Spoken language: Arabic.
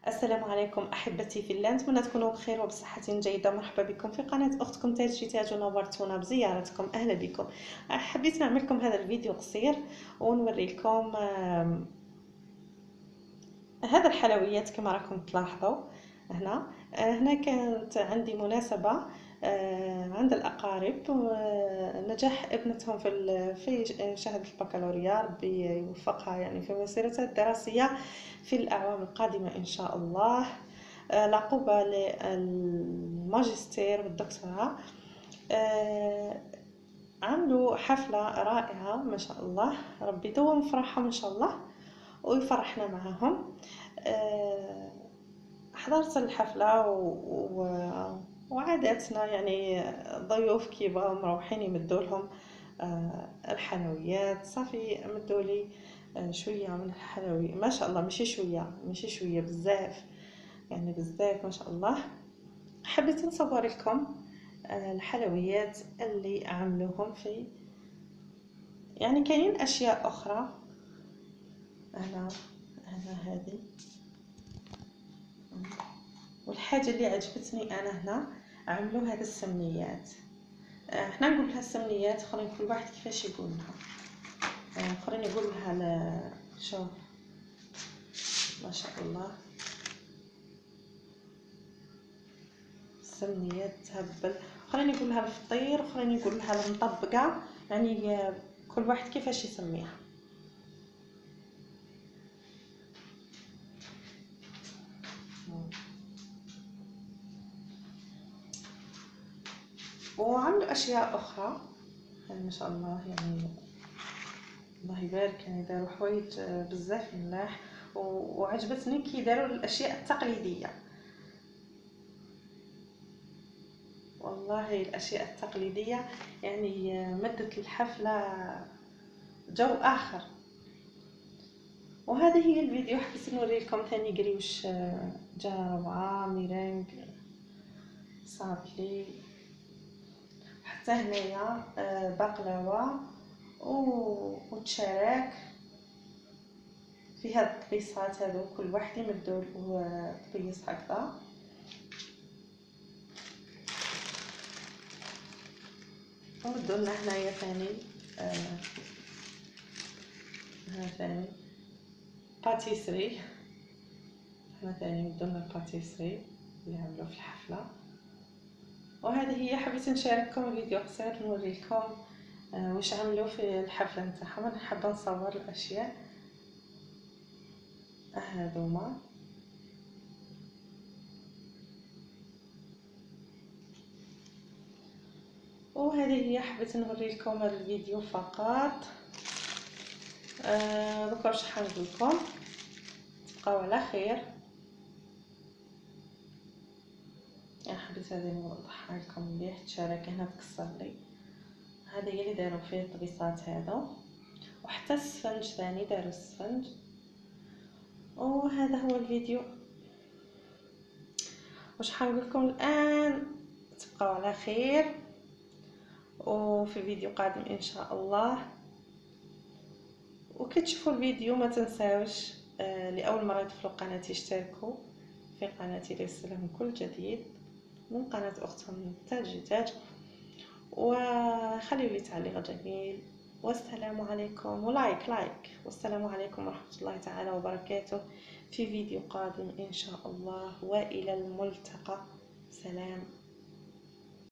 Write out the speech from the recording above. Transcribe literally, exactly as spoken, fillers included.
السلام عليكم احبتي في الله، نتمنى تكونوا بخير وبصحه جيده. مرحبا بكم في قناه اختكم تاج تاج، ونورتونا بزيارتكم. اهلا بكم. حبيت نعمل لكم هذا الفيديو قصير ونوري لكم هذا الحلويات. كما راكم تلاحظوا هنا هنا كانت عندي مناسبه عند الاقارب، نجاح ابنتهم في في شهاده البكالوريا. ربي يوفقها يعني في مسيرتها الدراسيه في الاعوام القادمه ان شاء الله، العقوبه للماجستير والدكتوراه. عملوا حفله رائعه ما شاء الله، ربي يدوم فرحهم ان شاء الله ويفرحنا معهم. حضرت الحفله و... وعاداتنا يعني ضيوف كيبغاو مروحين يمدوا لهم الحلويات، صافي مدوا لي شويه من الحلويات ما شاء الله، ماشي شويه ماشي شويه بزاف، يعني بزاف ما شاء الله. حبيت نصور لكم الحلويات اللي عملوهم في، يعني كاينين اشياء اخرى. انا انا هذه، والحاجه اللي عجبتني انا هنا عملوا هذه السمنيات. احنا نقول لها السمنيات، اخرين كل واحد كيفاش يقول لها. اخرين يقول لها لا شوف ما شاء الله السمنيات تهبل، اخرين يقول لها الفطير، اخرين يقول لها المطبقه، يعني كل واحد كيفاش يسميها. وعملوا اشياء اخرى يعني ما شاء الله، يعني الله يبارك، يعني داروا حوايج بزاف ملاح. وعجبتني كي داروا الاشياء التقليديه، والله الاشياء التقليديه يعني مدت الحفله جو اخر. وهذه هي الفيديو، حبيت نوري لكم ثاني قريوش جا روعه، ميرينغ، صابلي، حتى هنايا بقلاوه وتشارك في هاد الطبيصات هادو، كل واحد يمدو له طبيص هكذا. ومدو لنا هنايا ثاني آه هنا ثاني باتيسري، هنا ثاني مدو لنا الباتيسري اللي عملوه في الحفله. وهذه هي، حبيت نشارككم فيديو قصير نوري لكم آه واش عملوا في الحفله نتاعهم. انا حابه نصور الاشياء هذوما. وهذه هي، حبيت نوري لكم هذا الفيديو فقط. آه دوكا واش حنقول لكم، تبقاو على خير. يعني حبيت هذه نوضحها لكم مليح، تشارك هنا تكسر لي. هذه هي اللي داروا فيه الطبيصات هذا، وحتى السفنج ثاني داروا السفنج. وهذا هو الفيديو، واش حنقول لكم الان، تبقاو على خير وفي فيديو قادم ان شاء الله. وكتشوفوا الفيديو ما تنساوش آه لاول مره يدخلوا قناتي اشتركوا في قناتي ليصلهم كل جديد من قناه اختكم تاج تاج، وخليوا لي تعليق جميل. والسلام عليكم، ولايك لايك والسلام عليكم ورحمه الله تعالى وبركاته في فيديو قادم ان شاء الله، والى الملتقى. سلام.